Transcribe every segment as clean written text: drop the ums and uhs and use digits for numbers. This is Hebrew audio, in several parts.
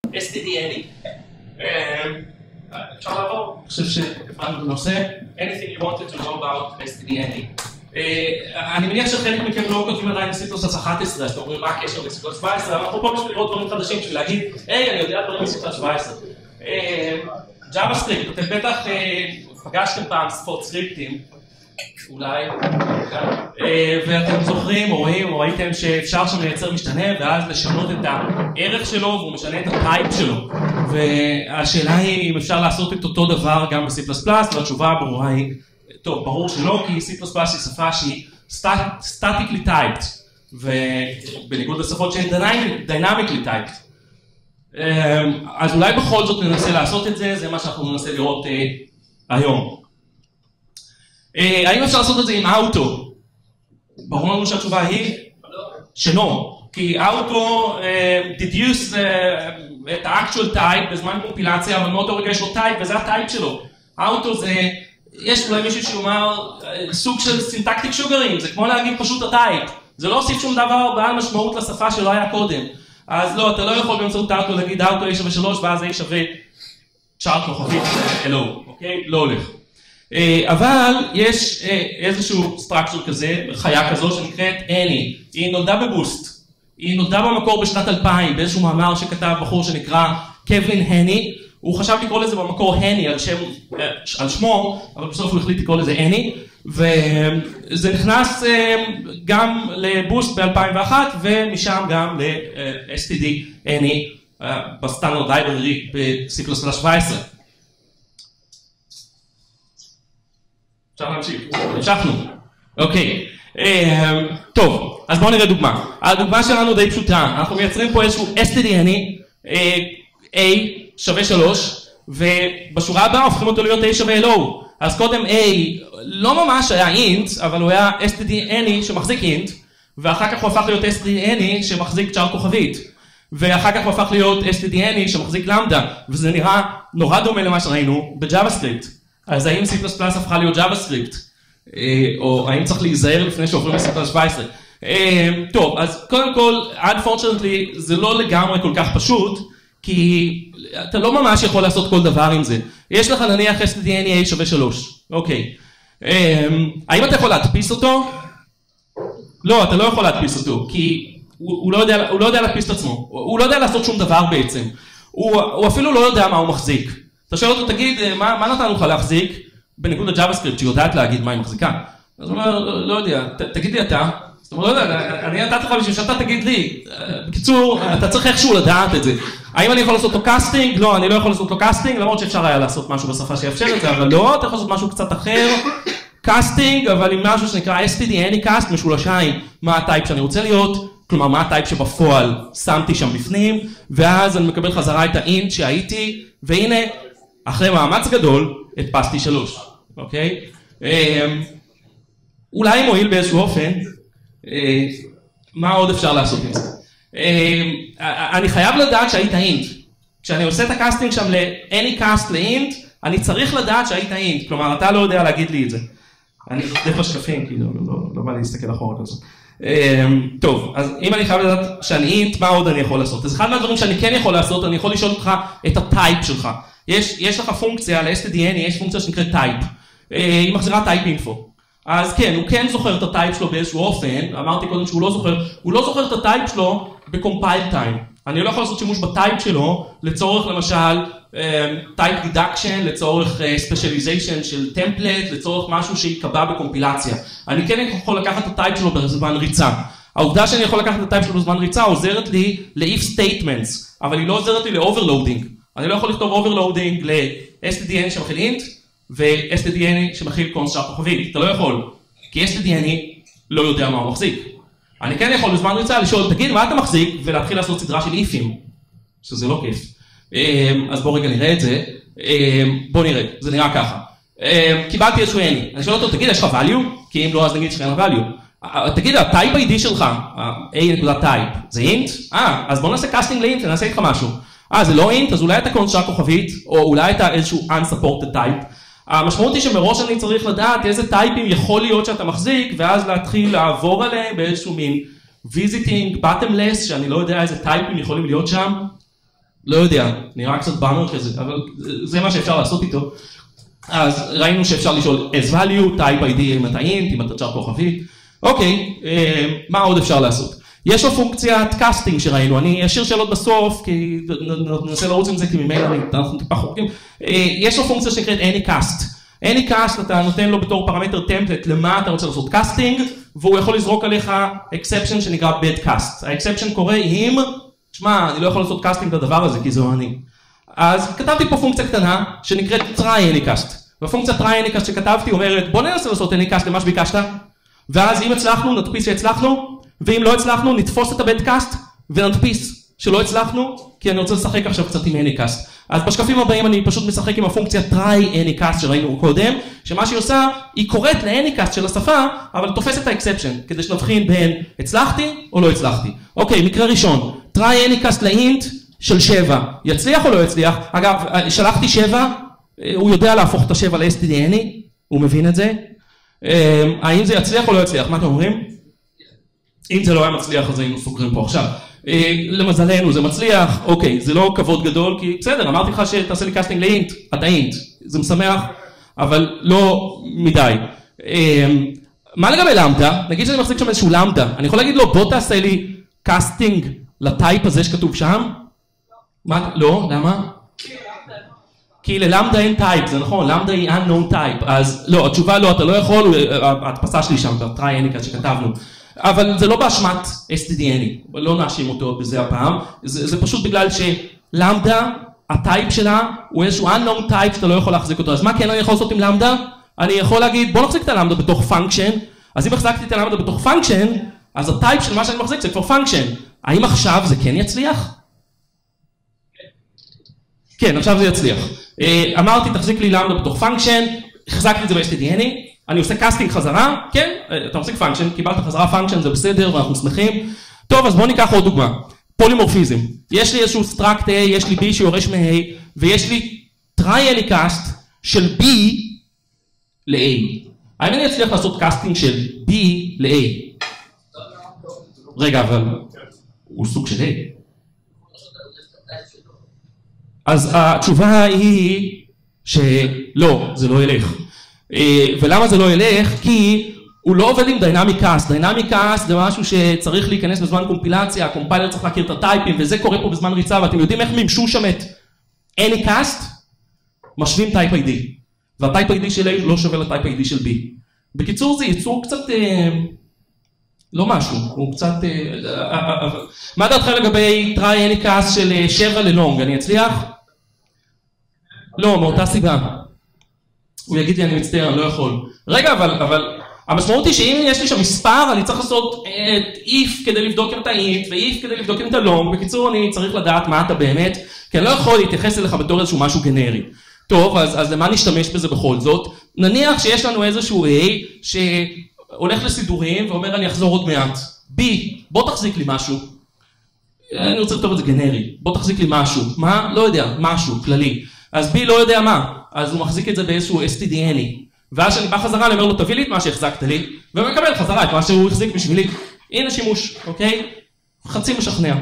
STD-any. אפשר לעבור? אני חושב שהבנו את הנושא. Anything you wanted to know about STD-any. אני מניח שחלק מכם לא כותבים עדיין בסיפלוס 11, אז אתם אומרים מה הקשר לסיפלוס 17, אנחנו פה בשביל לראות דברים חדשים, בשביל להגיד, היי, אני יודע דברים בסיפלוס 17. JavaScript, אתם בטח פגשתם פעם שפות סקריפטים, אולי, ואתם זוכרים או רואים או ראיתם שאפשר שם לייצר משתנה ואז לשנות את הערך שלו והוא משנה את הטייפ שלו, והשאלה היא אם אפשר לעשות את אותו דבר גם ב-C++, והתשובה הברורה היא טוב, ברור שלא, כי C++ היא שפה שהיא statically typed, ובניגוד לשפות שהן dynamically typed. אז אולי בכל זאת ננסה לעשות את זה, זה מה שאנחנו ננסה לראות היום. האם אפשר לעשות את זה עם אוטו? ברור לנו שהתשובה היא שלא, כי אוטו deduce את ה-actual type בזמן קומפילציה, אבל מאותו רגע יש לו טייפ, וזה הטייפ שלו. אוטו זה... יש אולי מישהו שאומר סוג של סינטקטיק שוגרים, זה כמו להגיד פשוט הטייפ, זה לא הוסיף שום דבר בעל משמעות לשפה שלא היה קודם. אז לא, אתה לא יכול באמצעות אוטו להגיד אוטו A שווה 3 ואז A שווה צ'ארט כוכבית אלו, אוקיי? לא הולך. אבל יש איזשהו סטרקצ'ר כזה, חיה כזו שנקראת any, היא נולדה בבוסט, היא נולדה במקור בשנת 2000 באיזשהו מאמר שכתב בחור שנקרא קווין הני, הוא חשב לקרוא לזה במקור הני על שמו, אבל בסוף הוא החליט לקרוא לזה any, וזה נכנס גם לבוסט ב-2001, ומשם גם ל-STD any בסטנדרט ליבררי ב-C++ 17. אפשר להמשיך, המשכנו. אוקיי, טוב, אז בואו נראה דוגמה. הדוגמה שלנו די פשוטה, אנחנו מייצרים פה איזשהו STD any, A שווה 3, ובשורה הבאה הופכים אותו להיות A שווה LO. אז קודם A לא ממש היה int, אבל הוא היה STD any שמחזיק int, ואחר כך הוא הפך להיות STD any שמחזיק צ'אר כוכבית, ואחר כך הוא הפך להיות STD any שמחזיק למדה, וזה נראה נורא דומה למה שראינו ב-JavaScript. אז האם C++ הפכה להיות JavaScript, או האם צריך להיזהר לפני שעוברים ל-C++ 17? טוב, אז קודם כל, unfortunately, זה לא לגמרי כל כך פשוט, כי אתה לא ממש יכול לעשות כל דבר עם זה. יש לך נניח STD any A שווה 3, אוקיי. האם אתה יכול להדפיס אותו? לא, אתה לא יכול להדפיס אותו, כי הוא לא יודע להדפיס את עצמו, הוא לא יודע לעשות שום דבר בעצם. הוא אפילו לא יודע מה הוא מחזיק. אתה שואל אותו, תגיד, מה נתנו לך להחזיק? בניגוד ל-JavaScript שהיא יודעת להגיד מה היא מחזיקה. אז הוא אומר, לא יודע, תגיד לי אתה. זאת אומרת, לא יודע, אני נתתי לך בשביל שאתה תגיד לי. בקיצור, אתה צריך איכשהו לדעת את זה. האם אני יכול לעשות לו קאסטינג? לא, אני לא יכול לעשות לו קאסטינג, למרות שאפשר היה לעשות משהו בשפה שיאפשר את זה, אבל לא, אתה יכול לעשות משהו קצת אחר. קאסטינג, אבל עם משהו שנקרא STD any cast משולשיים, מה הטייפ שאני רוצה להיות, כלומר, מה הטייפ שבפועל שמתי שם בפנים, ואז אני מקבל חזרה את האינט שהייתי, והנה, אחרי מאמץ גדול, הדפסתי 3, אוקיי? אולי מועיל באיזשהו אופן, מה עוד אפשר לעשות עם זה? אני חייב לדעת שהיית אינט. כשאני עושה את הקאסטינג שם ל-any cast לאינט, אני צריך לדעת שהיית אינט, כלומר, אתה לא יודע להגיד לי את זה. אני חושב בשקפים, כאילו, לא בא להסתכל אחורה כזאת. טוב, אז אם אני חייב לדעת שאני אינט, מה עוד אני יכול לעשות? אז אחד מהדברים שאני כן יכול לעשות, אני יכול לשאול אותך את הטייפ שלך. יש לך פונקציה, ל-STD any, יש פונקציה שנקראת טייפ. היא מחזירה טייפ אינפו. אז כן, הוא כן זוכר את הטייפ שלו באיזשהו אופן, אמרתי קודם שהוא לא זוכר, הוא לא זוכר את הטייפ שלו בקומפייל טיים. אני לא יכול לעשות שימוש בטייפ שלו לצורך למשל טייפ דידקשן, לצורך ספיישליזיישן של טמפלט, לצורך משהו שיקבע בקומפילציה. אני כן יכול לקחת את הטייפ שלו בזמן ריצה. העובדה שאני יכול לקחת את הטייפ שלו בזמן ריצה עוזרת לי ל-if statements, אבל היא לא עוזרת לי ל-overloading. אני לא יכול לכתוב overloading ל-STD any שמכיל int, ו-STD any שמכיל קונסט צ'אר כוכבית. אתה לא יכול, כי STD any לא יודע מה הוא מחזיק. אני כן יכול בזמן ריצה לשאול, תגיד מה אתה מחזיק, ולהתחיל לעשות סדרה של ifים, שזה לא כיף. אז בואו רגע נראה את זה. בואו נראה, זה נראה ככה. קיבלתי איזשהו any, אני שואל אותו, תגיד, יש לך value? כי אם לא, אז נגיד שאין value. תגיד, הטייפ ID שלך, a.type, זה int? אז בואו נעשה קאסטינג לאינט, נעשה איתך משהו. זה לא int, אז אולי אתה קונסט צ'אר כוכבית, או אולי אתה איזשהו unsupported type. המשמעות היא שמראש אני צריך לדעת איזה טייפים יכול להיות שאתה מחזיק, ואז להתחיל לעבור עליהם באיזשהו מין visiting bottomless, שאני לא יודע איזה טייפים יכולים להיות שם. לא יודע, נראה קצת באמר כזה, אבל זה מה שאפשר לעשות איתו. אז ראינו שאפשר לשאול as value, type ID אם אתה int, אם אתה צ'אר כוכבית. אוקיי, מה עוד אפשר לעשות? יש לו פונקציית קאסטינג שראינו, אני אשאיר שאלות בסוף, כי ננסה לרוץ עם זה, כי ממילא אנחנו טיפה חורקים. יש לו פונקציה שנקראת anycast. anycast אתה נותן לו בתור פרמטר טמפלט למה אתה רוצה לעשות קאסטינג, והוא יכול לזרוק עליך exception שנקרא bad cast. ה-exception קורה אם, תשמע, אני לא יכול לעשות קאסטינג לדבר הזה, כי זהו אני. אז כתבתי פה פונקציה קטנה שנקראת try anycast. והפונקציה try anycast שכתבתי אומרת, בוא ננסה לעשות anycast למה שביקשת, ואז אם הצלחנו, נדפיס שהצלחנו, ואם לא הצלחנו, נתפוס את הבדקאסט ונדפיס שלא הצלחנו, כי אני רוצה לשחק עכשיו קצת עם anycast. אז בשקפים הבאים אני פשוט משחק עם הפונקציה try anycast שראינו קודם, שמה שהיא עושה, היא קוראת ל-anycast של השפה, אבל תופסת ה-exception, כדי שנבחין בין הצלחתי או לא הצלחתי. אוקיי, מקרה ראשון, try anycast לאינט של 7, יצליח או לא יצליח? אגב, שלחתי 7, הוא יודע להפוך את ה-7 ל-stdny, הוא מבין את זה. האם זה יצליח או לא יצליח? מה אתם אומרים? אם זה לא היה מצליח, אז היינו סוגרים פה עכשיו. למזלנו זה מצליח, אוקיי, זה לא כבוד גדול, כי בסדר, אמרתי לך שתעשה לי קאסטינג לאינט, אתה אינט, זה משמח, אבל לא מדי. מה לגבי למדה? נגיד שאני מחזיק שם איזשהו למדה, אני יכול להגיד לו, בוא תעשה לי קאסטינג לטייפ הזה שכתוב שם? מה? לא, למה? כי ללמדה אין טייפ, זה נכון, למדה היא unknown type, אז לא, התשובה לא, אתה לא יכול, ההדפסה שלי שם, ב-try anycast שכתבנו, אבל זה לא באשמת stdny, לא נאשים אותו בזה הפעם, זה פשוט בגלל שלמדה, הטייפ שלה הוא איזשהו unknown type שאתה לא יכול להחזיק אותו, אז מה כן אני יכול לעשות עם למדה? אני יכול להגיד, בוא נחזיק את הלמדה בתוך פונקשן, אז אם החזקתי את הלמדה בתוך פונקשן, אז הטייפ של מה שאני מחזיק זה כבר פונקשן, האם עכשיו זה כן יצליח? כן, עכשיו זה יצליח. אמרתי, תחזיק לי למדה בתוך פונקשן, החזקתי את זה ב-stdny, אני עושה קאסטינג חזרה, כן, אתה מחזיק פונקשן, קיבלת חזרה פונקשן, זה בסדר, ואנחנו שמחים. טוב, אז בואו ניקח עוד דוגמה. פולימורפיזם. יש לי איזשהו struct A, יש לי B שיורש מ-A, ויש לי try anycast של B ל-A. האם אני אצליח לעשות קאסטינג של B ל-A? רגע, אבל הוא סוג של A. אז התשובה היא שלא, זה לא ילך. ולמה זה לא ילך? כי הוא לא עובד עם דינמיק קאסט. דינמיק קאסט זה משהו שצריך להיכנס בזמן קומפילציה, הקומפיילר צריך להכיר את הטייפים, וזה קורה פה בזמן ריצה, ואתם יודעים איך מימשו שם את anycast? משווים טייפ ID. והטייפ ID של A לא שווה לטייפ ID של B. בקיצור, זה ייצור קצת לא משהו, הוא קצת מה דעתך לגבי try anycast של 7 ללונג? אני אצליח? לא, מאותה סיבה. הוא יגיד לי, אני מצטער, אני לא יכול. רגע, אבל המשמעות היא שאם יש לי שם מספר, אני צריך לעשות if כדי לבדוק אם אתה int, ו-if כדי לבדוק אם אתה long. בקיצור, אני צריך לדעת מה אתה באמת, כי אני לא יכול להתייחס אליך בתור איזשהו משהו גנרי. טוב, אז למה נשתמש בזה בכל זאת? נניח שיש לנו איזשהו A שהולך לסידורים ואומר, אני אחזור עוד מעט. B, בוא תחזיק לי משהו. אני רוצה לכתוב את זה גנרי. בוא תחזיק לי משהו. מה? לא יודע, משהו, כללי. אז B לא יודע מה. אז הוא מחזיק את זה באיזשהו stdny. ואז שאני בא חזרה, אני אומר לו, תביא לי את מה שהחזקת לי, ומקבל חזרה את מה שהוא החזיק בשבילי. הנה שימוש, אוקיי? חצי משכנע.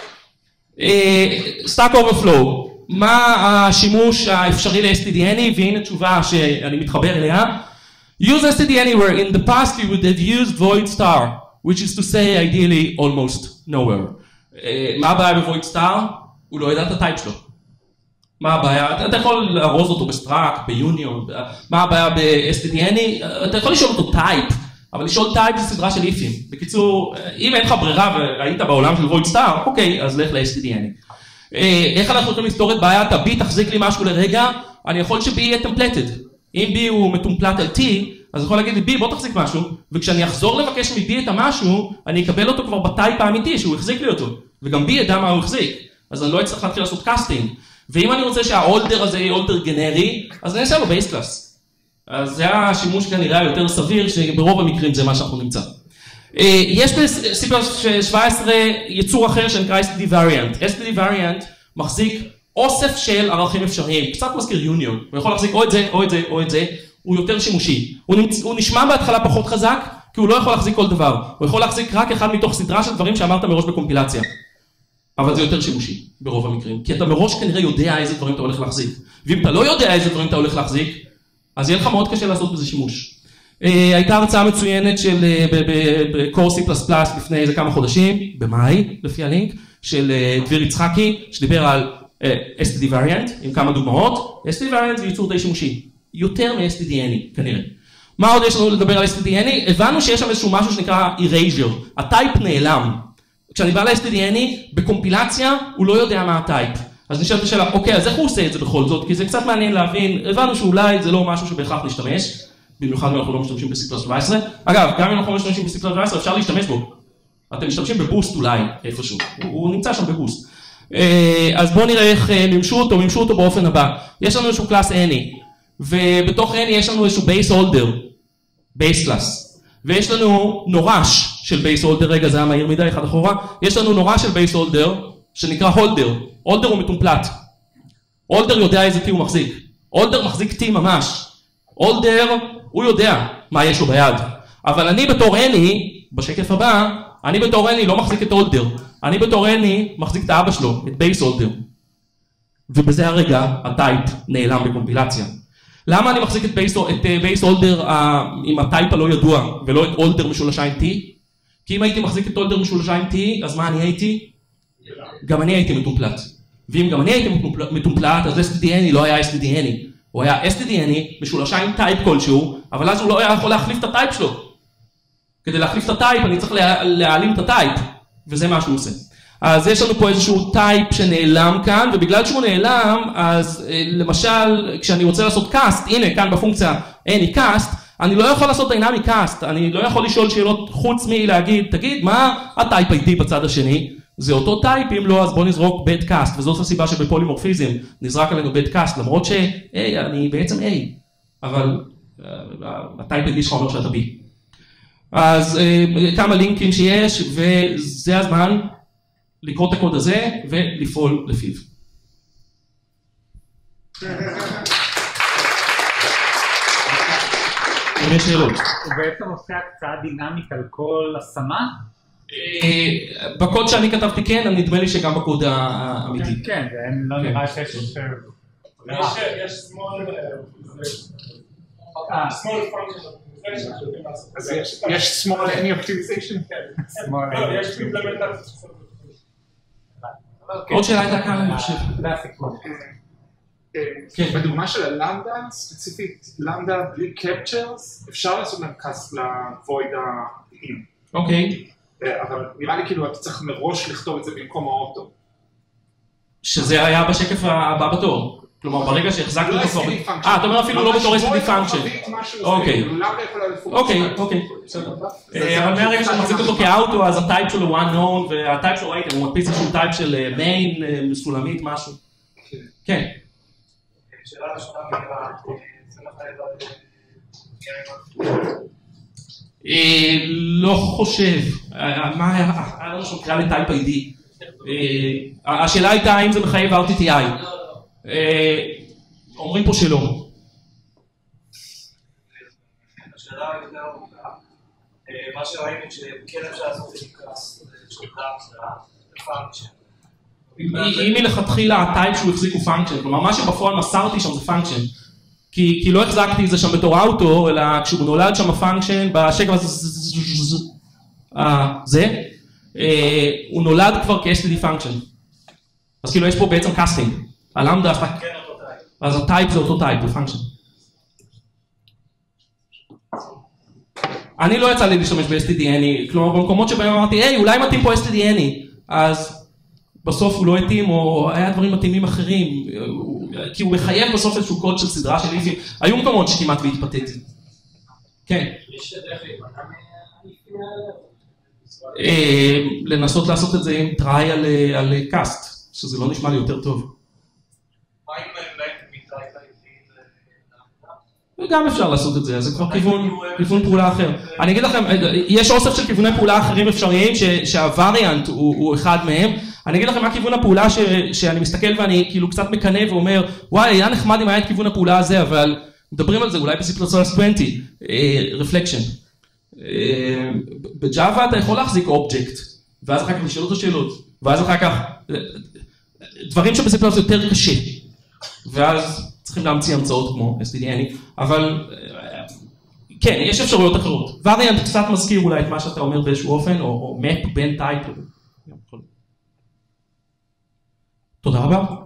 Stack Overflow. מה השימוש האפשרי ל-stdny? והנה תשובה שאני מתחבר אליה. Use stdny where in the past you would have used void star, which is to say ideally almost nowhere. מה הבעיה ב-void star? הוא לא יודע את הטייפ שלו. מה הבעיה? אתה יכול לארוז אותו בסטראק, ביוניון, מה הבעיה ב-stdny? אתה יכול לשאול אותו טייפ, אבל לשאול טייפ זה סדרה של איפים. בקיצור, אם אין לך ברירה והיית בעולם של void star, אוקיי, אז לך ל-stdny. איך אנחנו יכולים לפתור את בעיית ה-B, תחזיק לי משהו לרגע, אני יכול ש-B יהיה טמפלטד. אם B הוא מטומפלט על T, אז יכול להגיד לי, B, בוא תחזיק משהו, וכשאני אחזור לבקש מ-B את המשהו, אני אקבל אותו כבר בטייפ האמיתי שהוא החזיק לי אותו, וגם B ידע מה הוא החזיק, אז אני לא אצטרך להתחיל לעשות קאסטינג. ואם אני רוצה שהאולדר הזה יהיה אולדר גנרי, אז אני אעשה לו בייס קלאס. אז זה השימוש כנראה יותר סביר, שברוב המקרים זה מה שאנחנו נמצא. יש ב-C+17 יצור אחר שנקרא std variant. std variant מחזיק אוסף של ערכים אפשריים, קצת מזכיר יוניון. הוא יכול להחזיק או את זה, או את זה, או את זה. הוא יותר שימושי. הוא נשמע בהתחלה פחות חזק, כי הוא לא יכול להחזיק כל דבר. הוא יכול להחזיק רק אחד מתוך סדרה של דברים שאמרת מראש בקומפילציה. אבל זה יותר שימושי ברוב המקרים, כי אתה מראש כנראה יודע איזה דברים אתה הולך להחזיק, ואם אתה לא יודע איזה דברים אתה הולך להחזיק, אז יהיה לך מאוד קשה לעשות בזה שימוש. הייתה הרצאה מצוינת בקורס C++ לפני איזה כמה חודשים, במאי, לפי הלינק, של דביר יצחקי, שדיבר על STD variant, עם כמה דוגמאות. STD variant זה ייצור די שימושי, יותר מ-STD-Any, כנראה. מה עוד יש לנו לדבר על STD-Any? הבנו שיש שם איזשהו משהו שנקרא erasure, הטייפ נעלם. כשאני בא ל-STD-Any, בקומפילציה, הוא לא יודע מה הטייפ. אז נשאלת השאלה, אוקיי, אז איך הוא עושה את זה בכל זאת? כי זה קצת מעניין להבין, הבנו שאולי זה לא משהו שבהכרח נשתמש, במיוחד אם אנחנו לא משתמשים ב-C++. אגב, גם אם אנחנו לא משתמשים ב-C++, אפשר להשתמש בו. אתם משתמשים בבוסט אולי, איפשהו. הוא נמצא שם בבוסט. אז בואו נראה איך מימשו אותו באופן הבא. יש לנו איזשהו קלאס Any, ובתוך Any יש לנו איזשהו base holder, base class, ויש לנו נורש של base holder, רגע זה היה מהיר מדי, אחד אחורה, יש לנו נורש של base holder, שנקרא holder, holder הוא מטומפלט, holder יודע איזה T הוא מחזיק, holder מחזיק T ממש, holder הוא יודע מה יש לו ביד, אבל אני בתור Any, בשקף הבא, אני בתור Any לא מחזיק את holder, אני בתור Any מחזיק את האבא שלו, את base holder, ובזה הרגע הטייפ נעלם בקומפילציה. למה אני מחזיק את base holder עם הטייפ הלא ידוע, ולא את holder משולשה עם T? כי אם הייתי מחזיק את holder משולשה עם T, אז מה אני הייתי? גם אני הייתי מטומפלט. ואם גם אני הייתי מטומפלט, אז STD-Any לא היה STD-Any. הוא היה STD-Any משולשה עם טייפ כלשהו, אבל אז הוא לא היה יכול להחליף את הטייפ שלו. כדי להחליף את הטייפ, אני צריך להעלים את הטייפ, וזה מה שהוא עושה. אז יש לנו פה איזשהו טייפ שנעלם כאן, ובגלל שהוא נעלם, אז למשל, כשאני רוצה לעשות cast, הנה כאן בפונקציה any cast, אני לא יכול לעשות dynamic cast, אני לא יכול לשאול שאלות חוץ מלהגיד, תגיד, מה הטייפ הייתי בצד השני? זה אותו טייפ, אם לא, אז בוא נזרוק bad cast, וזאת הסיבה שבפולימורפיזם נזרק עלינו bad cast, למרות אני בעצם A, אבל הטייפ הייתי שלך אומר שאתה B. אז כמה לינקים שיש, וזה הזמן לקרוא את הקוד הזה ולפעול לפיו. יש שאלות. הוא בעצם עושה הקצאה דינמית על כל השמה? בקוד שאני כתבתי כן, נדמה לי שגם בקוד האמיתי. כן, זה לא נראה שיש... יש small function. יש small any optimization? יש implementation. עוד שאלה הייתה כאן, אני חושב. בדוגמה של הלמדה, ספציפית למדה בלי captures, אפשר לעשות להם קאסט לוויד הפעיל. אוקיי. אבל נראה לי כאילו אתה צריך מראש לכתוב את זה במקום האוטו. שזה היה בשקף הבא בתור. כלומר, ברגע שהחזקת אותו כבר... אתה אומר אפילו לא בתור STD function. אוקיי. אוקיי. אבל מהרגע שאני מחזיק אותו כאוטו, אז הטייפ שלו הוא unknown, והטייפ שלו ראיתם, הוא מדפיס איזשהו טייפ של main, מסולמית, משהו. כן. שאלה ראשונה בגלל, זה לא חושב. מה היה לנו שם קריאה לטייפ ID? השאלה הייתה האם זה מחייב RTTI. אומרים פה שלא. השאלה יותר ארוכה. מה שראינו שכן אפשר לעשות את קלאס של פונקשן. אם מלכתחילה הטייפ שהוא החזיק הוא פונקשן, כלומר מה שבפועל מסרתי שם זה פונקשן. כי לא החזקתי את זה שם בתור אוטו, אלא כשהוא נולד שם הפונקשן, בשקף הזה, הוא נולד כבר כ-STD פונקשן. אז כאילו יש פה בעצם קאסטינג. הלמדה, אז הטייפ זה אותו טייפ, הוא פונקשן. אני לא יצא לי להשתמש ב-STD-Any, כלומר במקומות שבהם אמרתי, היי, אולי מתאים פה STD-Any, אז בסוף הוא לא התאים, או היה דברים מתאימים אחרים, כי הוא מחייב בסוף איזשהו קוד של סדרה של איפי, היו מקומות שכמעט והתפתיתי. כן. יש דרך לנסות לעשות את זה עם טראי על קאסט, שזה לא נשמע לי יותר טוב. מה אם מתראי וגם אפשר לעשות את זה, זה כבר כיוון פעולה אחר. אני אגיד לכם, יש אוסף של כיווני פעולה אחרים אפשריים, שהווריאנט הוא אחד מהם. אני אגיד לכם מה כיוון הפעולה שאני מסתכל ואני כאילו קצת מקנה ואומר, וואי, היה נחמד אם היה את כיוון הפעולה הזה, אבל מדברים על זה אולי ב-C++ 20, reflection. בג'אווה אתה יכול להחזיק אובייקט, ואז אחר כך לשאול אותו שאלות, ואז אחר כך, דברים שבסי++ זה יותר קשה, ואז צריכים להמציא המצאות כמו STD-Any, אבל כן, יש אפשרויות אחרות. וריאנט קצת מזכיר אולי את מה שאתה אומר באיזשהו אופן, או map בין טייפ. תודה רבה.